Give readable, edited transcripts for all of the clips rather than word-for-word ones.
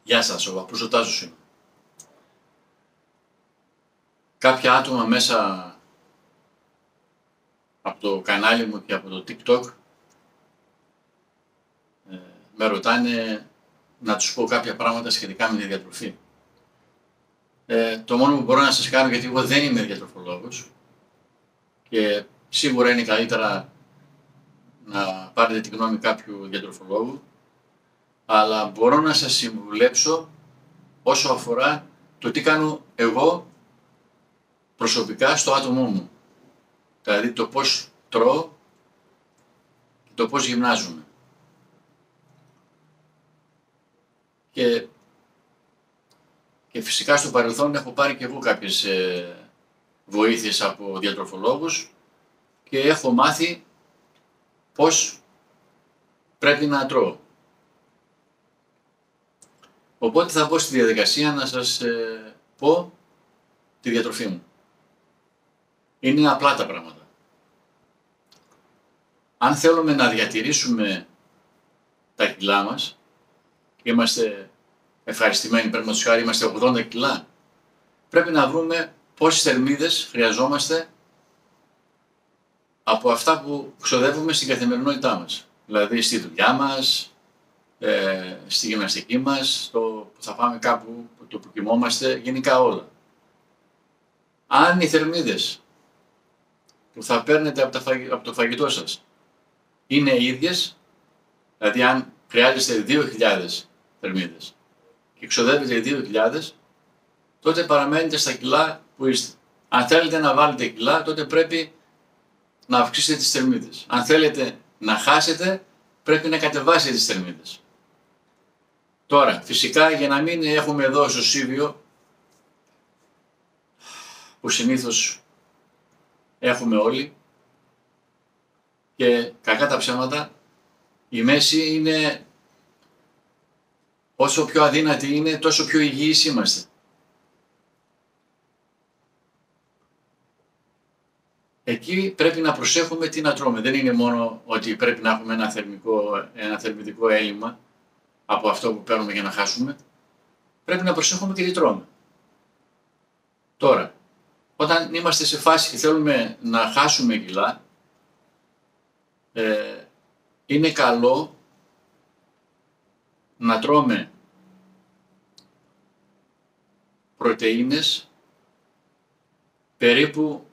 Γεια σας, ο Παππούς ο Τάσος είμαι. Κάποια άτομα μέσα από το κανάλι μου και από το TikTok με ρωτάνε να τους πω κάποια πράγματα σχετικά με τη διατροφή. Το μόνο που μπορώ να σας κάνω, γιατί εγώ δεν είμαι διατροφολόγος και σίγουρα είναι καλύτερα να πάρετε τη γνώμη κάποιου διατροφολόγου, αλλά μπορώ να σας συμβουλέψω όσο αφορά το τι κάνω εγώ προσωπικά στο άτομό μου. Δηλαδή το πώς τρώω και το πώς γυμνάζομαι. Και φυσικά στο παρελθόν έχω πάρει και εγώ κάποιες βοήθειες από διατροφολόγους και έχω μάθει πώς πρέπει να τρώω. Οπότε θα μπω στη διαδικασία να σας πω τη διατροφή μου. Είναι απλά τα πράγματα. Αν θέλουμε να διατηρήσουμε τα κιλά μας και είμαστε ευχαριστημένοι, παραδείγματος χάρη είμαστε 80 κιλά, πρέπει να βρούμε πόσες θερμίδες χρειαζόμαστε από αυτά που ξοδεύουμε στην καθημερινότητά μας. Δηλαδή στη δουλειά μας, στη γυμναστική μας, που θα πάμε κάπου, το που κοιμόμαστε, γενικά όλα. Αν οι θερμίδες που θα παίρνετε από το φαγητό σας είναι ίδιες, δηλαδή αν χρειάζεστε 2.000 θερμίδες και ξοδεύετε 2.000, τότε παραμένετε στα κιλά που είστε. Αν θέλετε να βάλετε κιλά, τότε πρέπει να αυξήσετε τις θερμίδες. Αν θέλετε να χάσετε, πρέπει να κατεβάσετε τις θερμίδες. Τώρα, φυσικά, για να μην έχουμε εδώ στο Σίβιο, που συνήθως έχουμε όλοι, και κακά τα ψέματα, η μέση είναι, όσο πιο αδύνατη είναι, τόσο πιο υγιείς είμαστε. Εκεί πρέπει να προσέχουμε τι να τρώμε. Δεν είναι μόνο ότι πρέπει να έχουμε ένα θερμιδικό έλλειμμα από αυτό που παίρνουμε για να χάσουμε. Πρέπει να προσέχουμε και τι τρώμε. Τώρα, όταν είμαστε σε φάση και θέλουμε να χάσουμε κιλά, είναι καλό να τρώμε πρωτεΐνες περίπου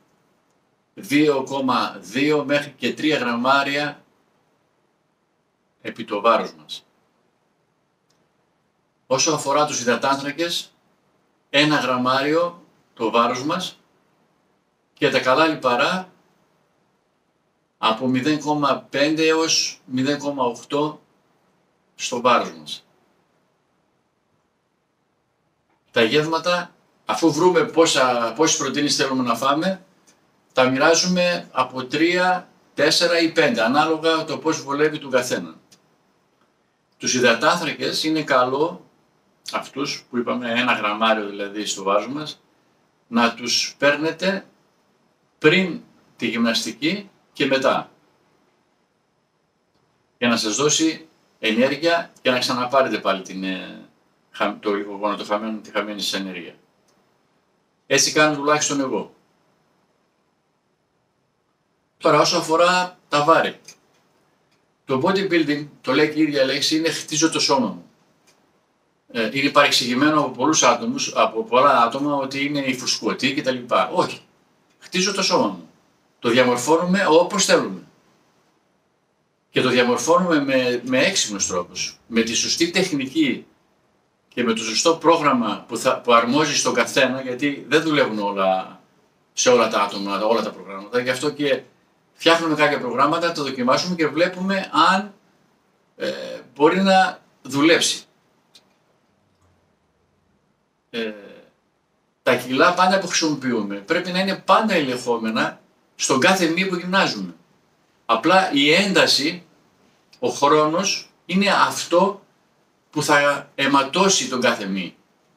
2,2 μέχρι και 3 γραμμάρια επί το βάρος μας. Όσο αφορά τους υδατάνθρακες, 1 γραμμάριο το βάρος μας και τα καλά λιπαρά από 0,5 έως 0,8 στο βάρος μας. Τα γεύματα, αφού βρούμε πόσες πρωτεΐνες θέλουμε να φάμε, τα μοιράζουμε από 3, 4 ή 5, ανάλογα το πώς βολεύει τον καθένα. Τους υδατάνθρακες είναι καλό, αυτούς που είπαμε 1 γραμμάριο δηλαδή στο βάρος μας, να τους παίρνετε πριν τη γυμναστική και μετά, για να σας δώσει ενέργεια και να ξαναπάρετε πάλι το λιπογόνο, τη χαμένη σας ενέργεια. Έτσι κάνω τουλάχιστον εγώ. Τώρα, όσο αφορά τα βάρη, το bodybuilding, το λέει και η ίδια λέξη, είναι χτίζω το σώμα μου. Είναι παρεξηγημένο από πολλά άτομα ότι είναι η φουσκωτή κτλ. Όχι. Χτίζω το σώμα μου. Το διαμορφώνουμε όπως θέλουμε. Και το διαμορφώνουμε με έξυπνους τρόπους. Με τη σωστή τεχνική και με το σωστό πρόγραμμα που αρμόζει στον καθένα, γιατί δεν δουλεύουν σε όλα τα άτομα, όλα τα προγράμματα. Γι' αυτό και φτιάχνουμε κάποια προγράμματα, τα δοκιμάσουμε και βλέπουμε αν μπορεί να δουλέψει. Τα κιλά πάντα που χρησιμοποιούμε πρέπει να είναι πάντα ελεγχόμενα στον κάθε μη που γυμνάζουμε. Απλά η ένταση, ο χρόνος είναι αυτό που θα αιματώσει τον κάθε μη.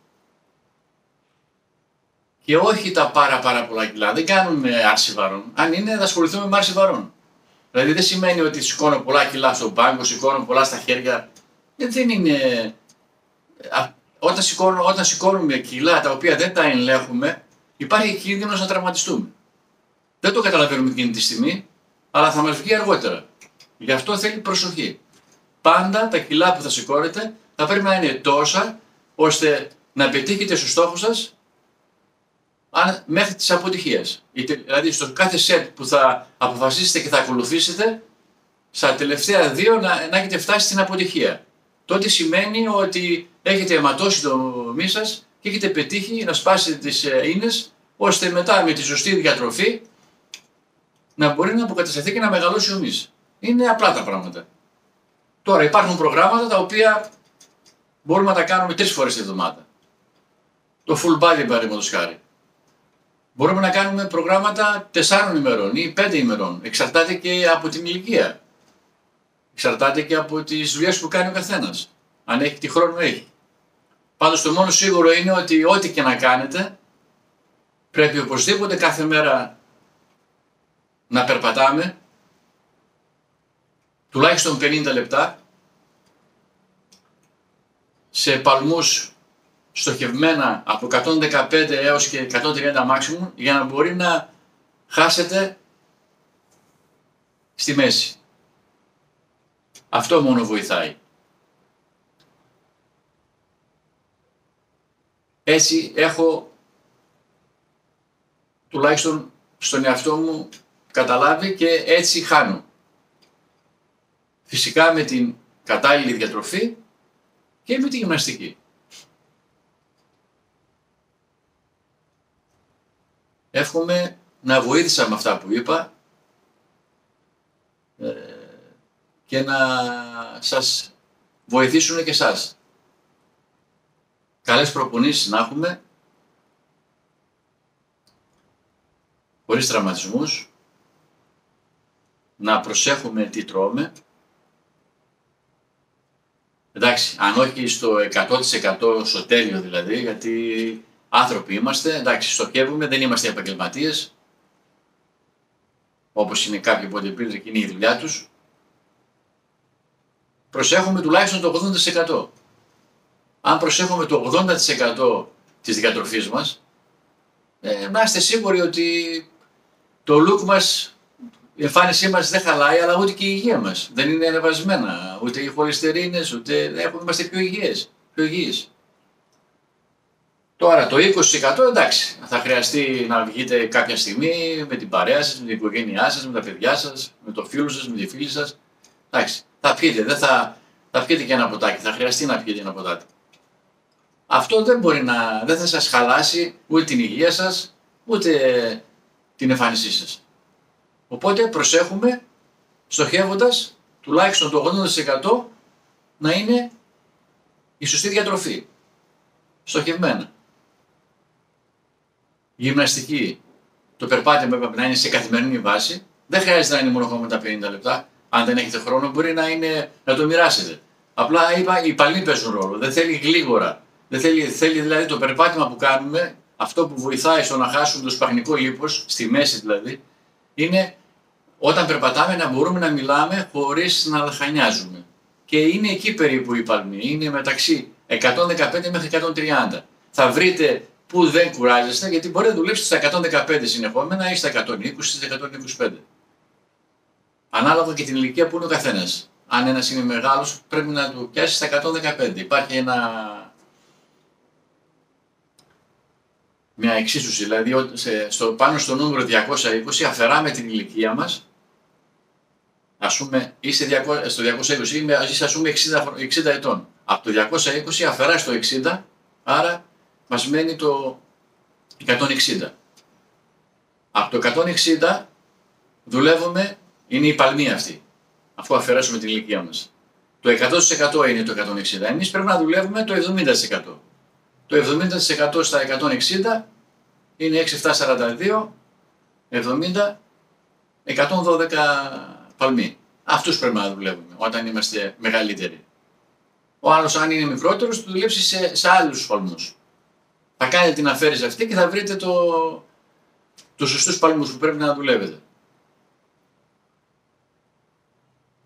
Και όχι τα πάρα πολλά κιλά. Δεν κάνουμε άρση βαρών. Αν είναι, θα ασχοληθούμε με άρση βαρών. Δηλαδή δεν σημαίνει ότι σηκώνω πολλά κιλά στον πάγκο, σηκώνω πολλά στα χέρια. Δεν είναι. όταν σηκώνουμε κιλά τα οποία δεν τα ελέγχουμε, υπάρχει κίνδυνος να τραυματιστούμε. Δεν το καταλαβαίνουμε εκείνη τη στιγμή, αλλά θα μας βγει αργότερα. Γι' αυτό θέλει προσοχή. Πάντα τα κιλά που θα σηκώνετε θα πρέπει να είναι τόσα, ώστε να πετύχετε στο στόχο σας μέχρι της αποτυχίας. Δηλαδή στο κάθε σετ που θα αποφασίσετε και θα ακολουθήσετε, στα τελευταία 2 να έχετε φτάσει στην αποτυχία. Τότε σημαίνει ότι έχετε αιματώσει το μυ σας και έχετε πετύχει να σπάσετε τις ίνες, ώστε μετά με τη σωστή διατροφή να μπορεί να αποκατασταθεί και να μεγαλώσει ο μυς. Είναι απλά τα πράγματα. Τώρα υπάρχουν προγράμματα τα οποία μπορούμε να τα κάνουμε 3 φορές τη εβδομάδα. Το full body παραδείγματος χάρη. Μπορούμε να κάνουμε προγράμματα 4 ημερών ή 5 ημερών. Εξαρτάται και από την ηλικία. Εξαρτάται και από τις δουλειές που κάνει ο καθένας. Αν έχει τι χρόνο έχει. Πάντως το μόνο σίγουρο είναι ότι ό,τι και να κάνετε, πρέπει οπωσδήποτε κάθε μέρα να περπατάμε τουλάχιστον 50 λεπτά σε παλμούς στοχευμένα από 115 έως και 130 maximum, για να μπορεί να χάσετε στη μέση. Αυτό μόνο βοηθάει. Έτσι έχω τουλάχιστον στον εαυτό μου καταλάβει και έτσι χάνω. Φυσικά με την κατάλληλη διατροφή και με τη γυμναστική. Εύχομαι να βοήθησα με αυτά που είπα και να σας βοηθήσουν και εσάς. Καλές προπονήσεις να έχουμε, χωρίς τραυματισμούς, να προσέχουμε τι τρώμε. Εντάξει, αν όχι στο 100% στο τέλειο δηλαδή, γιατί άνθρωποι είμαστε, εντάξει, στοχεύουμε, δεν είμαστε επαγγελματίες, όπως είναι κάποιοι bodybuilder και είναι η δουλειά τους. Προσέχουμε τουλάχιστον το 80%. Αν προσέχουμε το 80% της διατροφής μας, να είστε σίγουροι ότι το look μας, η εμφάνισή μας δεν χαλάει, αλλά ούτε και η υγεία μας δεν είναι ανεβασμένα, ούτε οι χολυστερίνες, ούτε είμαστε πιο υγιείς. Τώρα το 20% εντάξει, θα χρειαστεί να βγείτε κάποια στιγμή με την παρέα σας, με την οικογένειά σας, με τα παιδιά σας, με το φίλο σας, με τη φίλη σας. Εντάξει, θα πιείτε, θα πιείτε και ένα ποτάκι, θα χρειαστεί να πιείτε ένα ποτάκι. Αυτό δεν θα σας χαλάσει ούτε την υγεία σας, ούτε την εμφάνισή σας. Οπότε προσέχουμε, στοχεύοντας τουλάχιστον το 80% να είναι η σωστή διατροφή. Στοχευμένα. Γυμναστική. Το περπάτημα έπρεπε να είναι σε καθημερινή βάση. Δεν χρειάζεται να είναι μόνο με τα 50 λεπτά. Αν δεν έχετε χρόνο, μπορεί να το μοιράσετε. Απλά οι παλμοί παίζουν ρόλο. Δεν θέλει γλίγορα. Θέλει δηλαδή το περπάτημα που κάνουμε, αυτό που βοηθάει στο να χάσουμε το σπαχνικό λίπος, στη μέση δηλαδή, είναι όταν περπατάμε να μπορούμε να μιλάμε χωρίς να λαχανιάζουμε. Και είναι εκεί περίπου οι παλμοί. Είναι μεταξύ 115 μέχρι 130. Θα βρείτε που δεν κουράζεστε, γιατί μπορείτε να δουλέψετε στα 115 συνεχόμενα ή στα 120 ή στα 125. Ανάλογα και την ηλικία που είναι ο καθένας. Αν ένας είναι μεγάλος, πρέπει να του πιάσει στα 115. Υπάρχει μια εξίσωση, δηλαδή πάνω στο νούμερο 220 αφαιράμε την ηλικία μας. Ας πούμε, είστε στο 220 ή ας πούμε 60 ετών. Από το 220 αφαιρά στο 60, άρα μας μένει το 160. Από το 160 δουλεύουμε, είναι η παλμή αυτή, αφού αφαιρέσουμε την ηλικία μας. Το 100% είναι το 160. Εμείς πρέπει να δουλεύουμε το 70%. Το 70% στα 160 είναι 6,742, 70, 112 παλμοί. Αυτούς πρέπει να δουλεύουμε όταν είμαστε μεγαλύτεροι. Ο άλλος, αν είναι μικρότερος, θα δουλέψει σε άλλους παλμούς. Θα κάνετε την αφαίρεση αυτή και θα βρείτε τους σωστούς παλμούς που πρέπει να δουλεύετε.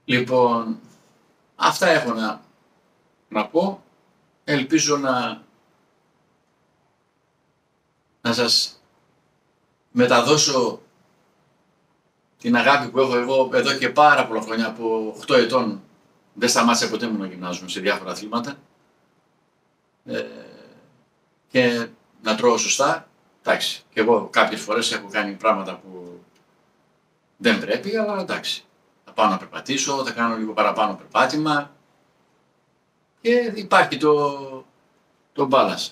Λοιπόν, αυτά έχω να πω. Ελπίζω να να σας μεταδώσω την αγάπη που έχω εγώ εδώ και πάρα πολλά χρόνια, από 8 ετών δεν σταμάτησα ποτέ μου να γυμνάζομαι σε διάφορα αθλήματα και να τρώω σωστά. Εντάξει, και εγώ κάποιες φορές έχω κάνει πράγματα που δεν πρέπει, αλλά εντάξει. Θα πάω να περπατήσω, θα κάνω λίγο παραπάνω περπάτημα και υπάρχει το balance.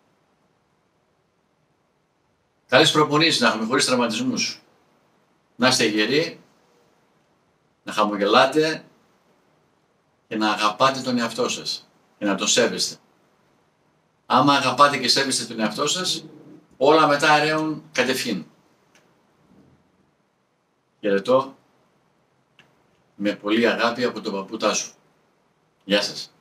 Καλές προπονήσεις να έχουμε χωρίς τραυματισμούς. Να είστε γεροί, να χαμογελάτε και να αγαπάτε τον εαυτό σας και να τον σέβεστε. Άμα αγαπάτε και σέβεστε τον εαυτό σας, όλα μετά ρέουν κατευθείαν. Χαιρετώ με πολύ αγάπη από τον παππού Τάσο. Γεια σας.